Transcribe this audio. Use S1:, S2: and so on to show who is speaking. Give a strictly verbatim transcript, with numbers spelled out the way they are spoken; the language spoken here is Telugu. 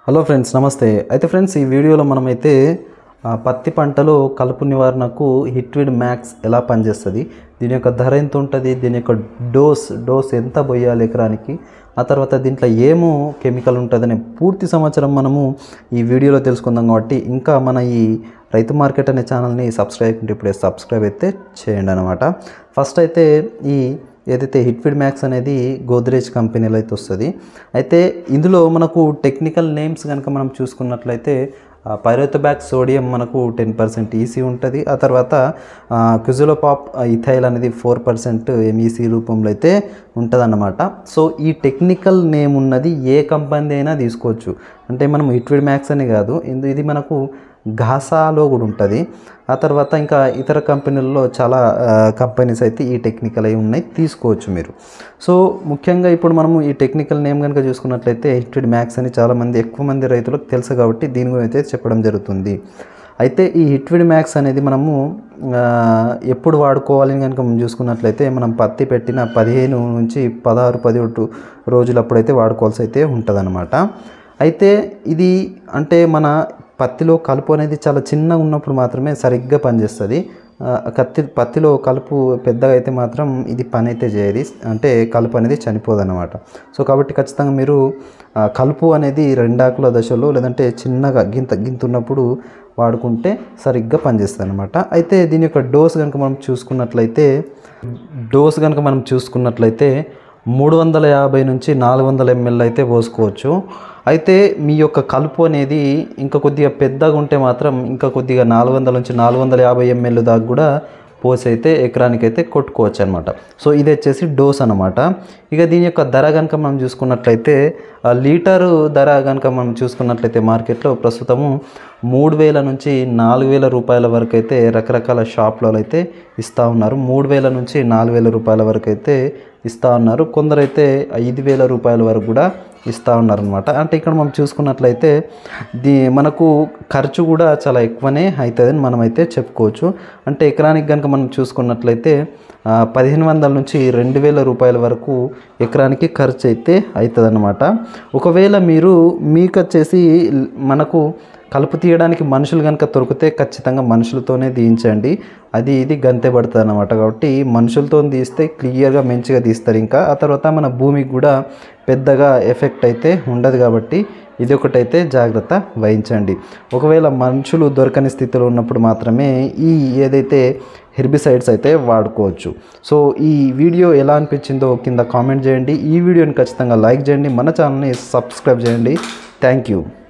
S1: హలో ఫ్రెండ్స్, నమస్తే. అయితే ఫ్రెండ్స్, ఈ వీడియోలో మనమైతే పత్తి పంటలో కలుపు నివారణకు హిట్విడ్ మ్యాక్స్ ఎలా పనిచేస్తుంది, దీని యొక్క ధర ఎంత ఉంటుంది, దీని యొక్క డోస్ డోస్ ఎంత పోయాలి ఎకరానికి, ఆ తర్వాత దీంట్లో ఏమో కెమికల్ ఉంటుందనే పూర్తి సమాచారం మనము ఈ వీడియోలో తెలుసుకుందాం. కాబట్టి ఇంకా మన ఈ రైతు మార్కెట్ అనే ఛానల్ని సబ్స్క్రైబ్ అంటే ఇప్పుడే సబ్స్క్రైబ్ అయితే చేయండి అనమాట. ఫస్ట్ అయితే ఈ ఏదైతే హిట్విడ్ మ్యాక్స్ అనేది గోద్రేజ్ కంపెనీలో అయితే వస్తుంది. అయితే ఇందులో మనకు టెక్నికల్ నేమ్స్ కనుక మనం చూసుకున్నట్లయితే పైరోథోబాక్ సోడియం మనకు టెన్ పర్సెంట్ ఈసీ ఉంటుంది. ఆ తర్వాత క్విజులోపాప్ ఇథైల్ అనేది ఫోర్ పర్సెంట్ ఎంఈసీ రూపంలో అయితే ఉంటుంది అన్నమాట. సో ఈ టెక్నికల్ నేమ్ ఉన్నది ఏ కంపెనీ అయినా తీసుకోవచ్చు. అంటే మనం హిట్విడ్ మ్యాక్స్ అని కాదు, ఇది మనకు ఘాసాలో కూడా ఉంటుంది. ఆ తర్వాత ఇంకా ఇతర కంపెనీల్లో చాలా కంపెనీస్ అయితే ఈ టెక్నికల్ అయి ఉన్నాయి, తీసుకోవచ్చు మీరు. సో ముఖ్యంగా ఇప్పుడు మనము ఈ టెక్నికల్ నేమ్ కనుక చూసుకున్నట్లయితే హిట్విడ్ మ్యాక్స్ అని చాలామంది ఎక్కువ మంది రైతులకు తెలుసు కాబట్టి దీని గురించి అయితే చెప్పడం జరుగుతుంది. అయితే ఈ హిట్విడ్ మ్యాక్స్ అనేది మనము ఎప్పుడు వాడుకోవాలని కనుక మనం చూసుకున్నట్లయితే మనం పత్తి పెట్టిన పదిహేను నుంచి పదహారు పదిహేడు రోజులు అప్పుడైతే వాడుకోవాల్సి అయితే ఉంటుంది అన్నమాట. అయితే ఇది అంటే మన పత్తిలో కలుపు అనేది చాలా చిన్నగా ఉన్నప్పుడు మాత్రమే సరిగ్గా పనిచేస్తుంది. కత్తి పత్తిలో కలుపు పెద్దగా అయితే మాత్రం ఇది పని అయితే చేయదు, అంటే కలుపు అనేది చనిపోదు అన్నమాట. సో కాబట్టి ఖచ్చితంగా మీరు కలుపు అనేది రెండాకుల దశలో లేదంటే చిన్నగా గింత గింతున్నప్పుడు వాడుకుంటే సరిగ్గా పనిచేస్తుంది అనమాట. అయితే దీని యొక్క డోస్ కనుక మనం చూసుకున్నట్లయితే డోస్ కనుక మనం చూసుకున్నట్లయితే మూడు వందల యాభై నుంచి నాలుగు వందల ఎంఎల్ అయితే పోసుకోవచ్చు. అయితే మీ యొక్క కలుపు అనేది ఇంకా కొద్దిగా పెద్దగా ఉంటే మాత్రం ఇంకా కొద్దిగా నాలుగు వందల నుంచి నాలుగు వందల యాభై ఎంఎల్ దాకా కూడా పోసి అయితే ఎకరానికి అయితే కొట్టుకోవచ్చు అనమాట. సో ఇది వచ్చేసి డోస్ అనమాట. ఇక దీని యొక్క ధర కనుక మనం చూసుకున్నట్లయితే లీటరు ధర కనుక మనం చూసుకున్నట్లయితే మార్కెట్లో ప్రస్తుతము మూడు వేల నుంచి నాలుగు వేల రూపాయల వరకు అయితే రకరకాల షాప్లలో అయితే ఇస్తూ ఉన్నారు. మూడు వేల నుంచి నాలుగు వేల రూపాయల వరకు అయితే ఇస్తూ ఉన్నారు. కొందరైతే ఐదు వేల రూపాయల వరకు కూడా ఇస్తూ ఉన్నారనమాట. అంటే ఇక్కడ మనం చూసుకున్నట్లయితే దీ మనకు ఖర్చు కూడా చాలా ఎక్కువనే అవుతుందని మనమైతే చెప్పుకోవచ్చు. అంటే ఎకరానికి కనుక మనం చూసుకున్నట్లయితే పదిహేను వందల నుంచి రెండు వేల రూపాయల వరకు ఎకరానికి ఖర్చు అయితే అవుతుంది అన్నమాట. ఒకవేళ మీరు మీకు వచ్చేసి మనకు కలుపు తీయడానికి మనుషులు కనుక దొరికితే ఖచ్చితంగా మనుషులతోనే తీయించండి, అది ఇది గంతే పడుతుంది అన్నమాట. కాబట్టి మనుషులతో తీస్తే క్లియర్గా మంచిగా తీస్తారు. ఇంకా ఆ తర్వాత మన భూమికి కూడా పెద్దగా ఎఫెక్ట్ అయితే ఉండదు. కాబట్టి ఇది ఒకటైతే జాగ్రత్త వహించండి. ఒకవేళ మనుషులు దొరకని స్థితిలో ఉన్నప్పుడు మాత్రమే ఈ ఏదైతే హెర్బిసైడ్స్ అయితే వాడుకోవచ్చు. సో ఈ వీడియో ఎలా అనిపించిందో కింద కామెంట్ చేయండి. ఈ వీడియోని ఖచ్చితంగా లైక్ చేయండి, మన ఛానల్ని సబ్స్క్రైబ్ చేయండి. Thank you.